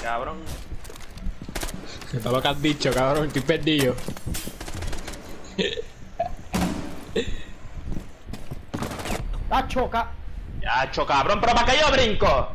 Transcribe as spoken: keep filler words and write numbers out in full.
cabrón. Todo lo que has dicho, cabrón, estoy perdido. ¡Ah, choca! Ya, cho, cabrón, pero para que yo brinco.